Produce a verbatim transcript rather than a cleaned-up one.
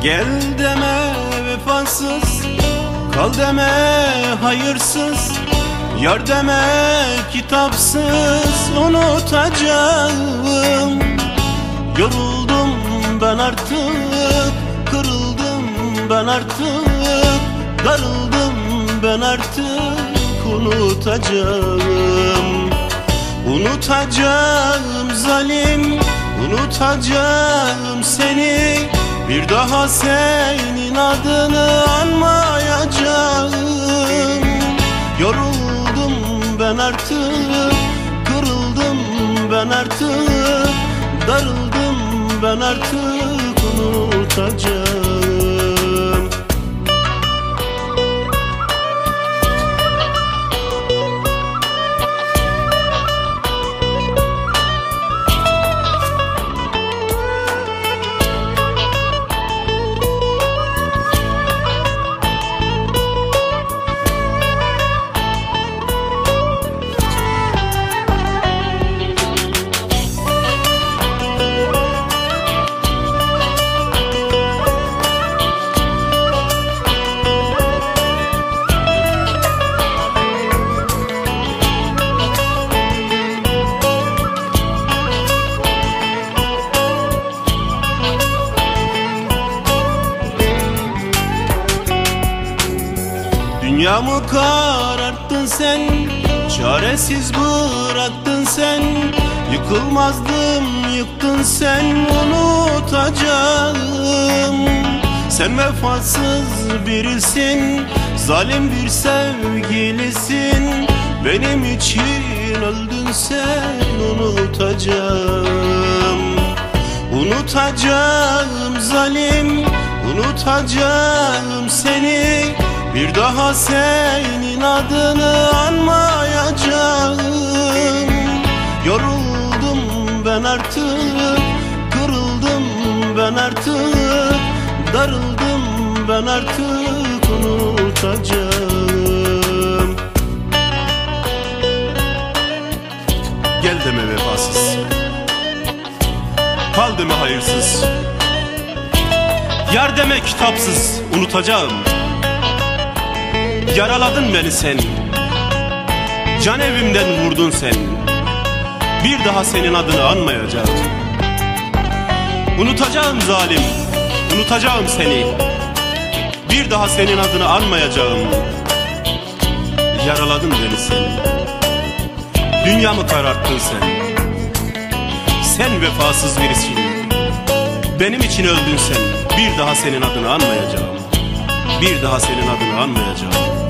Gel deme vefasız, kal deme hayırsız, yar deme kitapsız, unutacağım. Yoruldum ben artık, kırıldım ben artık, darıldım ben artık, unutacağım. Unutacağım zalim, unutacağım seni, bir daha senin adını anmayacağım. Yoruldum ben artık, kırıldım ben artık, darıldım ben artık, unutacağım. Dünyamı kararttın sen, çaresiz bıraktın sen, yıkılmazdım yıktın sen, unutacağım. Sen vefasız birisin, zalim bir sevgilisin, benim için öldün sen, unutacağım. Unutacağım zalim, unutacağım seni, bir daha senin adını anmayacağım. Yoruldum ben artık, kırıldım ben artık, darıldım ben artık, unutacağım. Gel deme vefasız, kal deme hayırsız, yar deme kitapsız, unutacağım. Yaraladın beni sen, can evimden vurdun sen, bir daha senin adını anmayacağım. Unutacağım zalim, unutacağım seni, bir daha senin adını anmayacağım. Yaraladın beni sen, dünyamı kararttın sen. Sen vefasız birisin, benim için öldün sen, bir daha senin adını anmayacağım. Bir daha senin adını anmayacağım.